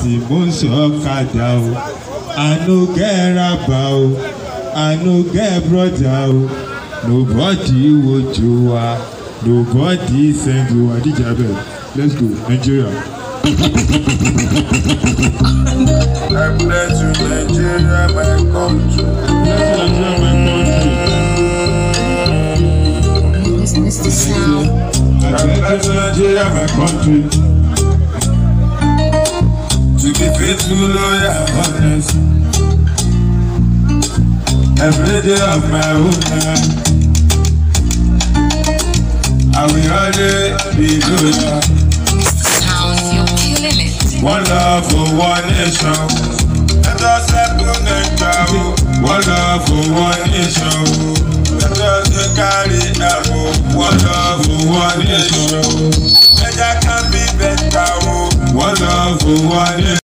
tí mo ń sọ̀kadà o. I no get rabba o, I no get brother o. Nobody wojú wa, nobody send wa. DJ abeg, let's go Nigeria. I pledge to Nigeria, my country. It's the sound. I pledge to Nigeria, my country. To be faithful, loyal, honest. Every day of my own life, I will always be loyal. It's the sound. You're killing it. One love for one nation. Let us help Nigeria. One love for one nation. Let us carry out. One love for one nation. Nigeria can be better. One love for one nation.